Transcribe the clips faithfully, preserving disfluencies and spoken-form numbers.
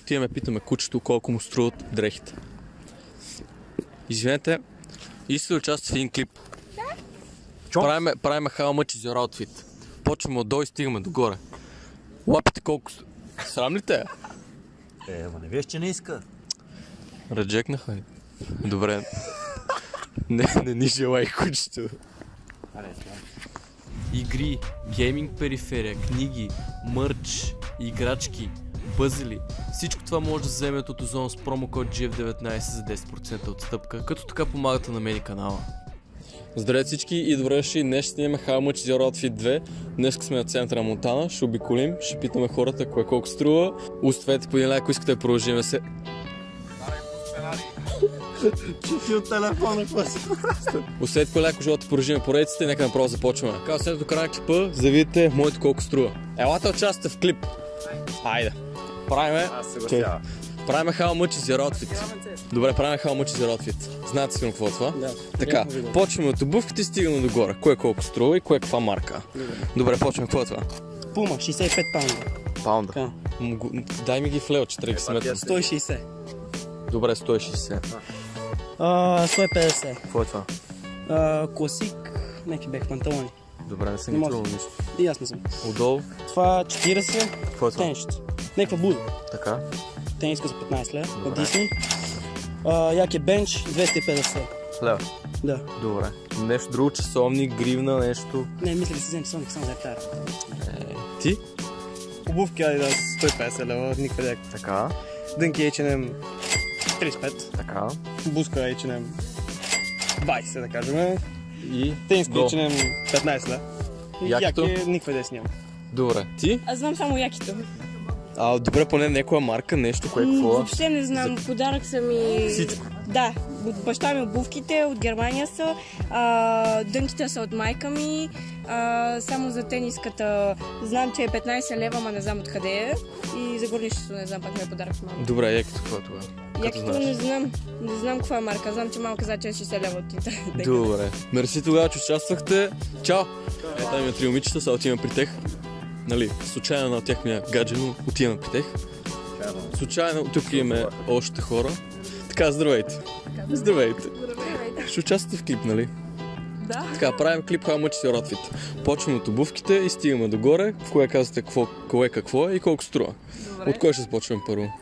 отиваме, питаме кучето колко му струват дрехите. Извинете, искате да участвате в един клип. Да? Правиме, правиме how much is your outfit. Почваме отдолу и стигаме догоре. Лапите колко... Срам ли те? Е, ама не виж, че не иска. Реджекнаха ли? Добре. Не, не ни желай кучето. Игри, гейминг периферия, книги, мърч, играчки, пъзели. Всичко това може да вземете от Озон с промокод джи еф деветнайсет за десет процента отстъпка, като така помагате на мен и канала. Здравейте всички и добре дошли. Днес ще снимаме How Much Is Your Outfit две. Днес сме на центъра на Монтана, ще обиколим, ще питаме хората кое колко струва. Оставете по един лайк, ако искате да продължим се. Чифи от телефона, какво си? Оставете по лайк, ако желате да продължим поредицата и нека направо започваме. Така, след до края на клипа, за да видите моето колко струва. Елате участвате в клип. Айде. Правиме... Правиме How Much Is Your Outfit. Добре, правиме How Much Is Your Outfit. Знаете си какво е това? Да. Така, почваме от обувките и стигаме догоре. Кое колко струва и кое каква марка. Добре, Добре почваме. Какво е това? Пума, шейсет и пет паунда. Паунда? Да. Дай ми ги в лео, че трябва да ги сметна. сто и шейсет. Добре, сто и шейсет. А, сто и петдесет. Какво е това? А, класик, някакви бех панталони. Добре, не съм ги чувал нищо. И аз не съм. Отдолу? Това четиридесет. Какво е това? Тенища. Някаква буда. Така. Тениска за петнайсет лева от Disney. Як е бенч, двеста и петдесет лева. Да. Добре. Нещо друго, часовник, гривна, нещо. Не, мисля да си взем часовник, само за ектара. Е, ти? Обувки Adidas сто и петдесет лева, никъде. Така. Дънки ейч енд ем трийсет и пет. Така. Буска ейч енд ем двайсет, да кажем. И тениска ейч енд ем петнайсет лева. Якито? Яки никъде си няма. Добре. Ти? Аз знам само якито. А, добре, поне някоя марка, нещо, кое какво? Въобще не знам, за... подарък са ми... Всичко? Да, от баща ми обувките, от Германия са, а, дънките са от майка ми, а, само за тениската знам, че е петнайсет лева, ама не знам откъде е, и за горнището не знам, пак ми е подарък с мама. Добре, якито какво е това? Якито не знам, не знам каква е марка, знам, че мама каза, че е шейсет лева от интернет. Добре, мерси тогава, че участвахте. Чао! Е, там има три момичета, сега отиваме при тех. Нали, случайно на тях ми е гадже, но отиваме при тех. Случайно тук имаме още хора. Така, здравейте. Здравейте. Здравейте. Ще участвате в клип, нали? Да. Така, правим клип How Much Is Your Outfit. Почваме от обувките и стигаме догоре. В кое казвате какво, кое какво е и колко струва. Добре. От кое ще започнем първо?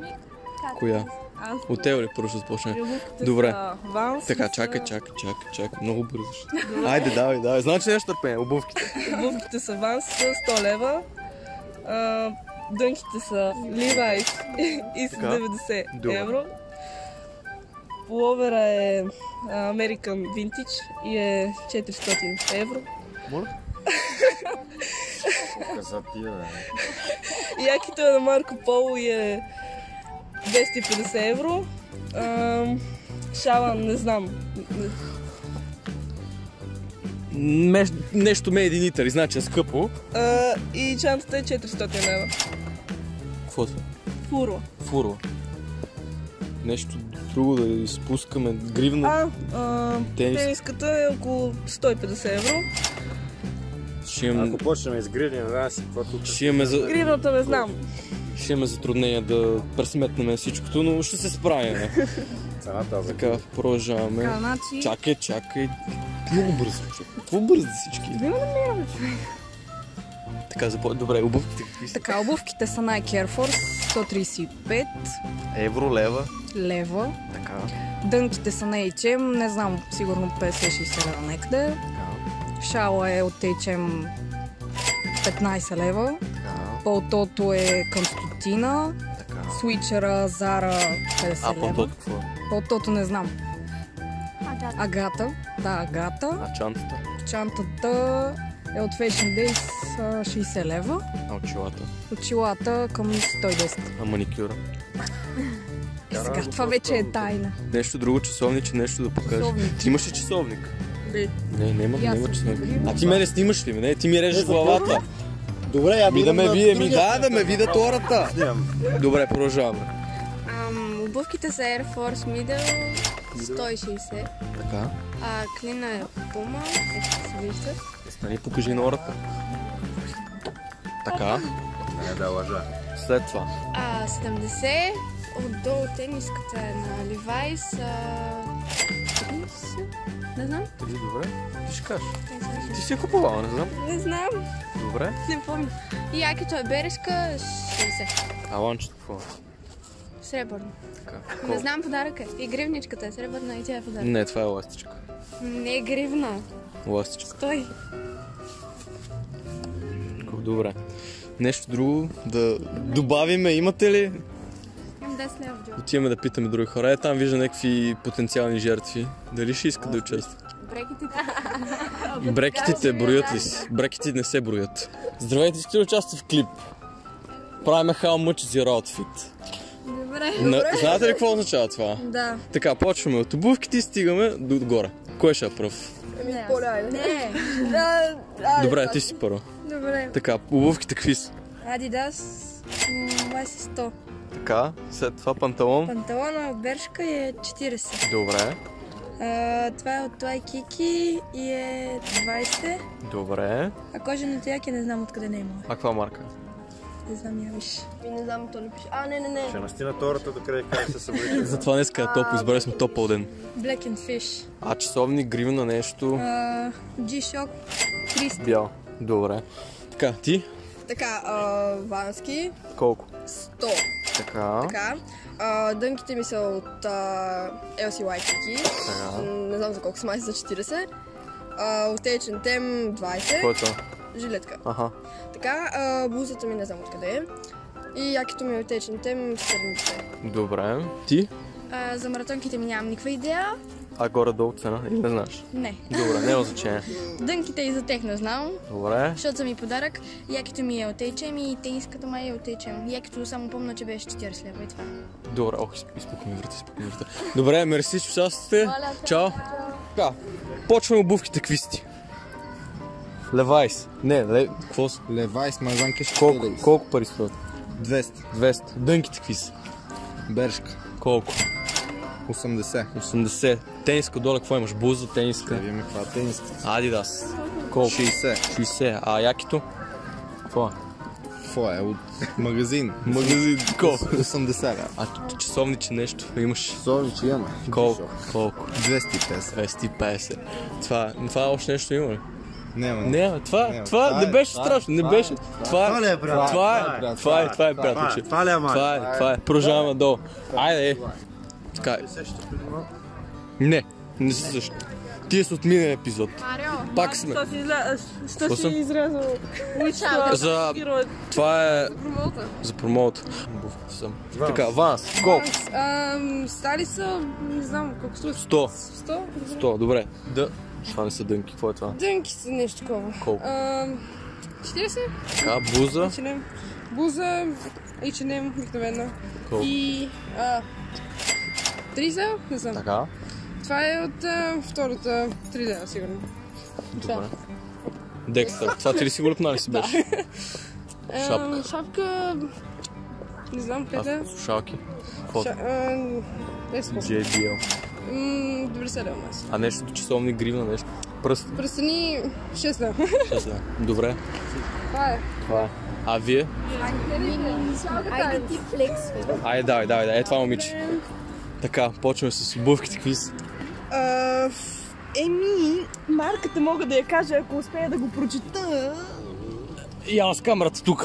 Коя? Аз... От тебе ли първо ще започнем? Добре. Ванс, така, чакай, чакай, чакай, чакай. Много бързо ще. Айде, давай, давай. Знам, че нещо търпение. Обувките. Обувките са Ванс с сто лева. А, дънките са Levi's и са деветдесет евро. Пуловера е American Vintage и е четиристотин евро. Моля? Якито е на Марко Поло и е двеста и петдесет евро. А, шала, не знам. Меш... Нещо ме единитър, значи е скъпо. А, и чантата е четиристотин лева. Какво това? Фурла. Фурла. Нещо друго да изпускаме. Гривна. А, а тенис. Тениската е около сто и петдесет евро. Имам... Ако почнем из гривни, да си, какво тук? Ще имаме за... Гривната не знам. Ще имаме затруднение да пресметнем всичкото, но ще се справим. Цената за така, продължаваме. Значи... Чакай, чакай. Много бързо, човек. Какво бързо всички? Да не намираме, човек. Така, започва. Добре, обувките какви са? Така, обувките са Nike Air Force сто трийсет и пет евро, лева. Лева. Така. Дънките са на ейч ем, не знам, сигурно петдесет-шейсет лева некъде. Така. Шала е от ейч ем петнайсет лева. Така. Пълтото е към стотина. Така. Свичера, Зара петдесет лева. А пълтото какво е? Пълтото не знам. Агата. Агата. Да, Агата. А чантата? Чантата е от Fashion Days шейсет лева. А очилата? Очилата към сто и десет. А маникюра? Е, сега това вече е тайна. Нещо друго, часовниче, нещо да покажеш. Ти имаш ли часовник? Не. Не, няма, няма часовник. А ти мене снимаш ли? Не, ти ми режеш главата. Добре, я ми да ме видя, ми да, да ме видят хората. Добре, продължаваме. Um, обувките са Air Force Middle сто и шейсет. Така. А клина е Puma, ето се вижда. Стани, покажи на хората. Така. Не да лъжа. След това. А, седемдесет. Отдолу тениската е на Levi's. тридесет. Не знам. Три, добре. Ти ще кажеш. Не знам. Ти си е купувала, не знам. Не знам. Добре. Не помня. И якито е бережка. шейсет. А ланчето какво? Сребърно. Така. Не знам подаръка. И гривничката е сребърна и тя е подарък. Не, това е ластичка. Не е гривна. Ластичка. Стой. Добре. Нещо друго да добавиме, имате ли? Имам десет лева в джоба. Отиваме да питаме други хора. Е, там вижда някакви потенциални жертви. Дали ще искат да участват? Брекетите. Брекетите броят ли си? Брекетите не се броят. Здравейте, искате да участвате в клип? Правиме How much is your outfit? Добре. На... Знаете ли какво означава това? Да. Така, почваме от обувките и стигаме до отгоре. Кой ще е пръв? Не. Не. Да, Добре, ти си първо. добре. Така, обувките какви са? Адидас. двайсет сто. Така, след това панталон. Панталона от Бершка е четирийсет. Добре, А, това е от Waikiki и е двайсет. добре. А коженото яке не знам откъде не е имала. А каква марка? Не знам, я виж. Не знам, то не пише. А, не, не, не. Ще настина тората до край как се събудите. Затова днеска е топло, избрали сме топъл ден. Black and Fish. А часовник, гривна, нещо. А, G-Shock триста. Бял. Добре. Така, ти? Така, а, вански, Колко? сто. Така. Така. А, дънките ми са от а, ел си Waikiki. Така. М, Не знам за колко са, май са за четирийсет. А, от Ейч енд Ем двайсет. Какво е това? Жилетка. Аха. Така, а, блузата ми не знам откъде е. И якито ми е от Ейч енд Ем седемдесет. Добре. Ти? А, за маратонките ми нямам никаква идея. А горе-долу цена? Или не знаеш? Не. Добре, няма значение. Дънките и за тех не знам, Добре. защото са ми подарък. Якито ми е от Ейч Ем и тениската май е от Ейч Ем. Якито само помня, че беше четирийсет лева и това. Добре, ох, изпука ми врата, изпука ми врата. Добре, мерси, че участвате. Чао. Така, почваме обувките, какви сте? Levi's. Не, ле... какво са? Levi's, мазанки ще Колко, колко пари струват? двеста. двеста. Дънките какви са? Бершка. Колко? осемдесет. осемдесет. Тениска долу, какво имаш? Буза, тениска. Да видим каква тениска. Адидас. Колко? шейсет. шейсет. А якито? Какво е? Какво е? От магазин. Магазин. Колко? осемдесет. А т- часовниче нещо имаш? Совниче имаме. Колко? Колко? двеста и петдесет. двеста и петдесет. Това, това още нещо има ли? Няма. Не, това, Не, това това не е- беше това е- страшно, не това е- беше. Това Това ли е, брат? Това е, брат, това е, това е, това е, приятелче. това ли е, май? Това е, това е. Продължаваме долу. Айде, е. Така е. Не, не си също. Ти си от миналия епизод. Пак сме. Що си съм? изрязал За... Това е... За промоута. Обувките съм. Така, Ванс, колко? Ам, Стали са, не знам колко струва. Сто. сто? Сто, добре. Да. Това не са дънки, какво е това? Дънки са нещо такова. Колко? Ам, четирийсет? Така, буза. Ейч енд Ем. Буза, Ейч енд Ем обикновено. Колко? И а, трийсет? Не знам. Така. Това е от а, втората три лева, сигурно. Добре. Декстър. Това ти ли си го лепнали си беше? Ам, Шапка. Шапка... Не знам, А къде. слушалки? Какво? Ша... ам, Не спомням. джей би ел. М, деветдесет лева маса. А нещо часовник, гривна, нещо? Пръст. Пръстени шест лева. шест лева. Добре. Това е. Това е. А вие? Айде ти флекс. Айде, давай, давай, давай. Е, това момиче. Така, почваме с обувките, какви са? А, еми, марката мога да я кажа, ако успея да го прочета. И аз камерата тук.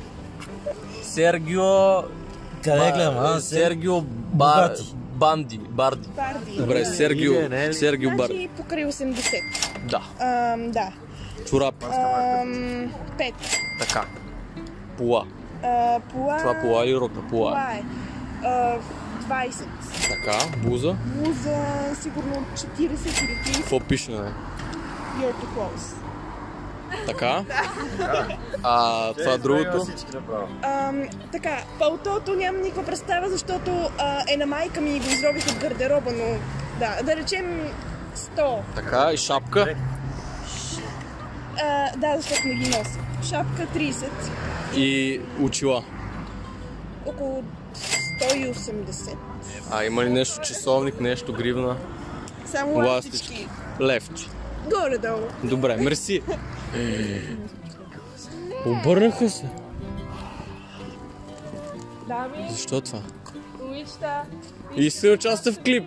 Сергио... Къде гледам, а? Сергио Бар... Банди. Барди. Барди. Добре, Сергио. Не, не. Сергио Барди. Значи покрай осемдесет. Да. Ам, да. Чорап. Ам, пет. Така. Пула. А, пола... Това пула или рота? Пула. Това е. А, двайсет. Така, буза. Блуза сигурно четирийсет или трийсет. Какво пише на нея? You're too close. Така. А това другото? Ам, така, палтото нямам никаква представа, защото а, е на майка ми и го изробих от гардероба, но да, да речем сто. Така, и шапка. А, да, защото не ги нося. Шапка трийсет. И очила. Около сто и осемдесет. А има ли нещо часовник, нещо гривна? Само Ластички. ластички. Левче. Горе-долу. Добре, мерси. Обърнаха се. Дами, Защо това? момичета. И се участва в клип.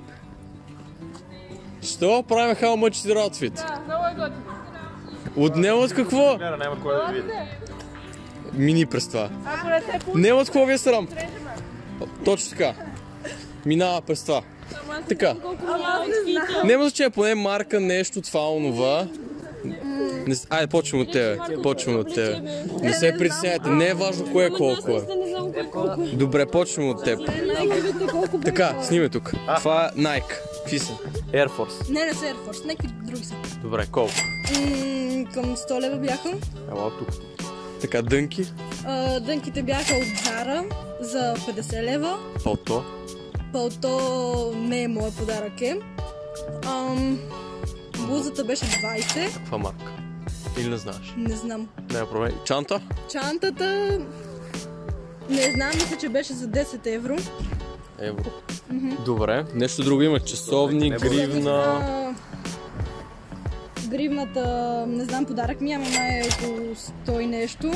Що? Правим How Much Is Your Outfit. Да, много е готино. Отнема от какво? Няма, няма кой да види. Мини през това. Ако не те пусне, Няма от какво ви е срам. срежеме. Точно така. Минава през това. Ама аз не Така. знам колко ми е outfit-а. Няма значение, поне марка, нещо, това, онова. Не, с- айде, почваме от тебе. Почваме от тебе. Не се притесняйте, не е важно кое е колко е. Не знам кое е колко. Добре, почваме от теб. Най-гъбите колко бе. Така, снимай тук. Това е Nike. Какви са? Air Force. Не, не са Air Force, някакви други са. Добре, колко? М, към сто лева бяха. Ела тук. Така, дънки. А, дънките бяха от Zara за петдесет лева. Палто. Палто не е мой подарък е. Ам, блузата беше двайсет. Каква марка? Или не знаеш? Не знам. Няма проблем. Чанта? Чантата... Не знам, мисля, че беше за десет евро. Евро. Добре. Нещо друго има? Часовни, гривна. А, гривната, не знам, подарък ми, ама е около сто и нещо.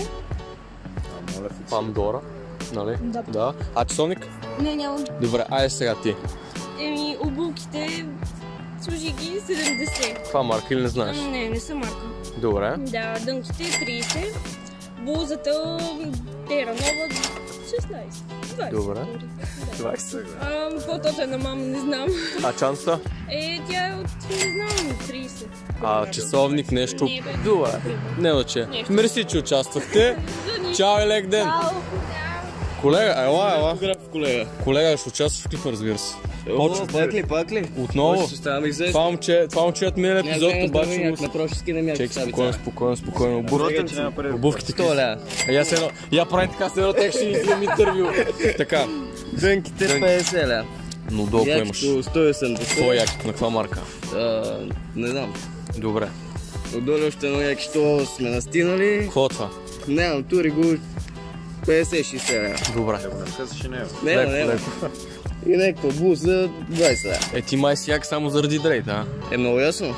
Пандора. Нали? Да. Да. А часовник? Не, нямам. Добре, айде сега ти. Еми, обувките, служи ги седемдесет. Каква марка или не знаеш? Не, не са марка. Добре. Да, дънките трийсет. Блузата Теранова шестнайсет. двайсет. Добре. дори. А, по-тото е на мама, не знам. А чанта? Е, тя е от, не знам, трийсет. А часовник, нещо? Не, бе. Добре. Не лъче. Нещо. Мерси, че участвахте. Чао и лек ден. Колега, ела, ела. колега. Колега, ще участваш в клипа, разбира се. Почва, пак ли, пак ли? Отново. Ще ставам и Това момче, това момче от миналия епизод, обаче му... Напрочески не ми Чек, спокойно, спокойно, спокойно. Обувките, обувките сто лева. А я се едно, я прави така се едно, тек ще ни взем интервю. Така, Дънките петдесет лева. но долу имаш. Якито сто и осемдесет. Твой якито, на каква марка? А, Не знам. Добре. Отдолу още едно якито сме настинали. Какво е това? Нямам, тури го петдесет шейсет лева. Добре. Няма, Леко, няма. леко. И някаква блуза двайсет лева. Е, ти май си як само заради дрейт, а? Е, много ясно.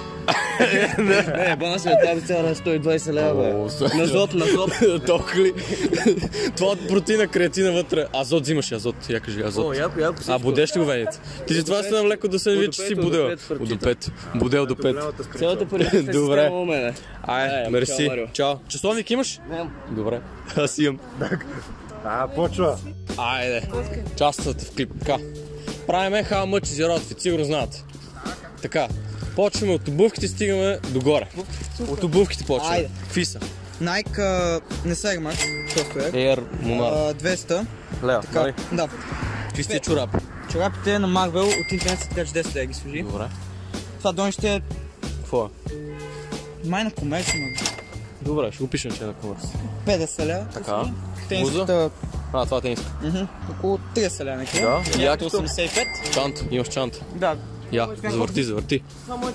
Не, бана се тази цяла сто и двайсет лева, О, бе. На зот, на зот. Толкова ли? Това от протеина, креатина вътре. Азот взимаш, азот, я кажи, азот. О, яко, яко всичко. А, будеш ли го вените? Ти за това се навлеко да се не види, че си будел. До пет. Будел до пет. Цялата политическа Добре. система у мене. Ай, Ай, мерси. чао, Марио. Чао. Часовник имаш? Нямам. Добре. Аз имам. А, почва. Айде. Частвате в клип. Така. Правиме How Much Is Your Outfit, сигурно знаете. Така. Почваме от обувките, стигаме догоре. От обувките почваме. Айде. Какви са? Nike а, не са Air Max, просто е. Air Monarch. А, двеста. Лева, Така, нали? да. Какви сте чорапи? Чорапите на Marvel от интернет са така че десет лева ги служи. Добре. Това донище е Какво е? май на комерс, но Добре, ще го пишем, че е на комерс. петдесет лева. Така. Тениската А, това е тениска. мгм, около трийсет лева някъде. Да. Якото Якито? осемдесет и пет. Чант, имаш чант. Да. Я, завърти, завърти.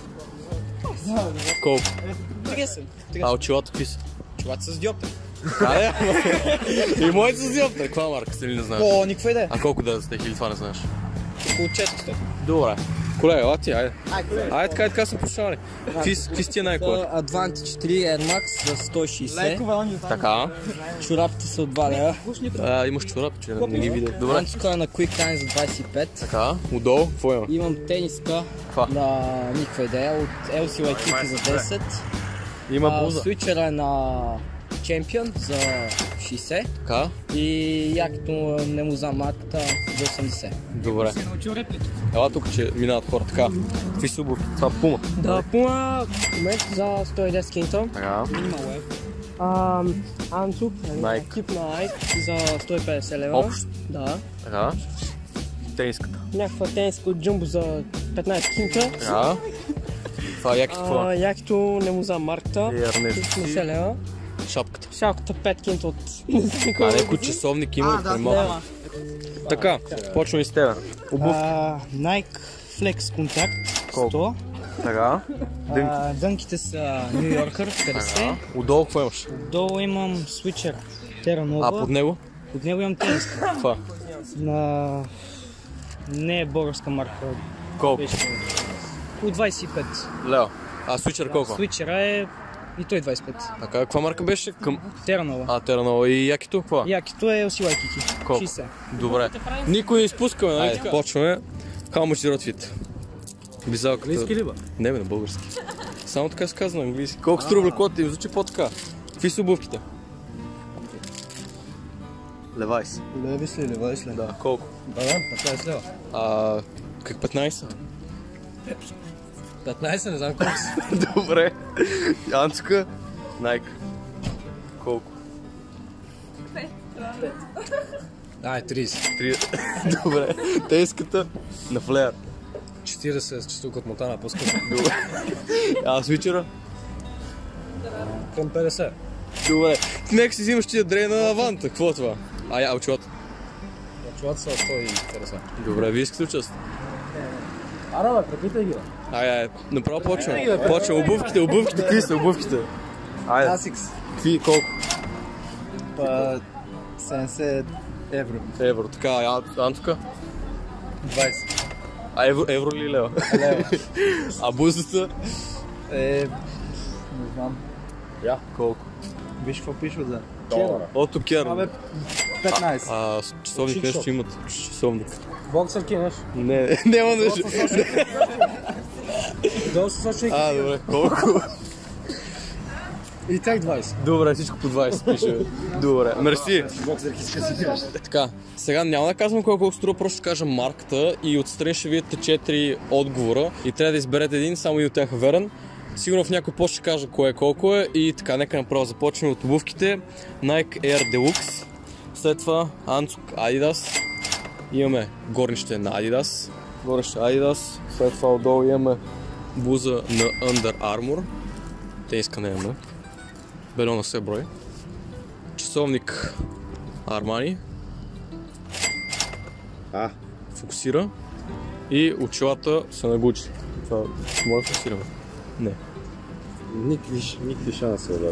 Колко? трийсет. А очилата какви са? Чуват с диопта. Каде? И моите са диопта. Каква марка си ли не знаеш? О, никаква идея. А колко да сте или това не знаеш? Около четиристотин. Добре. Колега, ела ти, айде. Ай, колега. Айде така и така съм почнали. Какви с тия най-коли? Advantage три Air Max за сто и шейсет. Леко вълни. Така. Чорапите са от два лева. А, имаш чорапи, че не ги видя. Добре. Антуска е на Quick Time за двайсет и пет. Така, отдолу, какво има? Имам тениска Каква? на никаква идея от Ел Си Waikiki за десет. Има А, блуза. Свичера е на Champion за шейсет. Така, И якито не му за марката за осемдесет. добре. Ела тук, че минават хора. Така, какви са обувки? Това Пума. Да, Пума в момента за сто и десет кинто. Така, Антук, Nike. тип на Nike за сто и петдесет лева. Общо. Да. така. Тениската. Някаква тениска от Jumbo за петнайсет кинта. Така. Това е якито какво? А, якито не му за марката. Air нещо осемдесет си. лева. Шапката. Шалката пет кинта от не знам кой. А, неко часовник има и премалко. Така, почваме с тебе. Обувки. А, Nike Flex Contact Колко? сто. Така. А, дънките са New Yorker петдесет. Така. Отдолу какво имаш? Долу имам Switcher Terra А, Nova. под него? Под него имам тениска. Каква? На... Не е българска марка. Колко? Беше около двайсет и пет. Лео. А, свичер колко? Switcher е И той двайсет и пет. Така, каква марка беше? Към... Теранова. А, Теранова. И якито, каква? Якито е Оси Лайкики. Колко? шейсет. Добре. Никой не изпускаме, нали? Айде, почваме. How much is outfit? Бизалката. Английски ли ба? Не бе, на български. Само така се казва на английски. Колко струва облеклото им звучи по-така? Какви са обувките? Левайс. Левис ли, левайс ли? Да, колко? Да, да, петнайсет лева. А, как петнайсет? петнайсет, не знам колко си. Добре. Анцука? Найк. Колко? Да, е трийсет. Три... Добре. Тейската на флеер. четирийсет с частук от Монтана, по-скъпо. Добре. А свичера? Към петдесет. Добре. Ти нека си взимаш тия дрей на Аванта. Какво е това? А, я, очилата. Очилата са сто и петдесет. Добре, вие искате участ. Ара, бе, препитай ги, бе. Ай, ай, направо почваме. Почваме. Обувките, обувките, какви са обувките? Айде. Асикс. Какви, колко? Па седемдесет евро. Евро. Така, а Антука? двайсет. А евро, евро ли лева? Лева. А бузата? Е, не знам. Я. Колко? Виж какво пише отзад. Ото Керн. Абе, петнайсет. А, часовник нещо ще имат. Часовник. Боксър кинеш. Не, няма нещо. Долу се сочи. А, добре. Колко? И тях двайсет. Добре, всичко по двайсет пише. Добре, мерси. Така, сега няма да казвам колко, колко струва, просто ще кажа марката и отстрани ще видите четири отговора и трябва да изберете един, само и от тях е верен. Сигурно в някой пост ще кажа кое колко е и така, нека направо започнем от обувките. Nike Air Deluxe, след това Anzug Adidas, имаме горнище на Adidas, горнище Adidas, след това отдолу имаме блуза на Under Armour, тениска не имаме, бельо на все брой, часовник Armani, А. фокусира и очилата са на Gucci. Това може да фокусираме? Не. Никакви, никакви шанси, брат.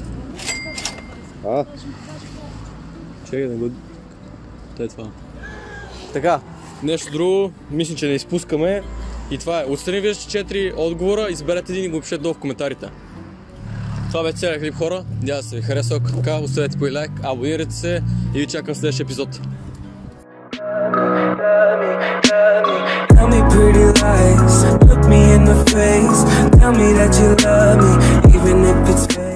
А? Чекай да го... Те това. Така, нещо друго, мисля, че не изпускаме. И това е. Отстрани виждате четири отговора, изберете един и го пишете долу в коментарите. Това бе целият клип, хора. Надявам да се ви хареса, ако така, оставете по лайк, абонирайте се и ви чакам в следващия епизод. Tell me pretty lies, look me in the face, tell me that you love me, even if it's fake.